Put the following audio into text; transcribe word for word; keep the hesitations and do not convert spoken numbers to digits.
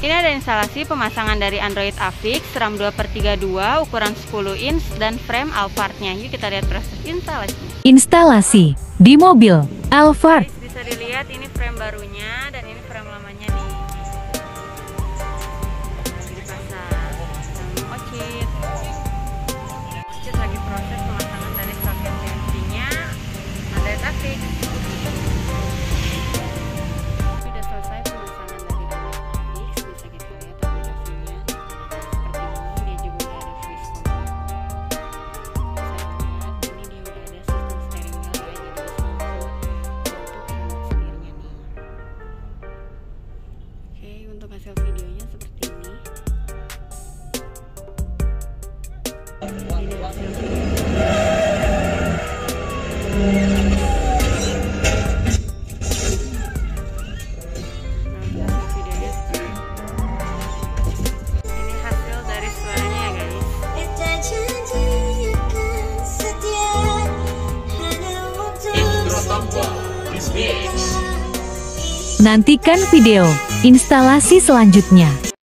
Ini ada instalasi pemasangan dari Android Avix, RAM dua per tiga puluh dua, ukuran sepuluh inch, dan frame Alphard-nya. Yuk kita lihat proses instalasinya. Instalasi di mobil Alphard. Bisa dilihat ini frame barunya dan ini frame lamanya nih. Dipasang. Ocit. Ocit lagi proses pemasangan dari soket C N C-nya Android Avix. Sudah selesai pemasangan dari Android Avix. Bisa kita lihat aplikasinya seperti ini. Dia juga udah ada voice command. Bisa dilihat ini dia udah ada sistem steering wheel ya, jadi bisa langsung untuk remote setirnya nih. Oke, untuk hasil videonya seperti ini. Ini hasil Ini hasil dari suaranya ya guys. Nantikan video instalasi selanjutnya.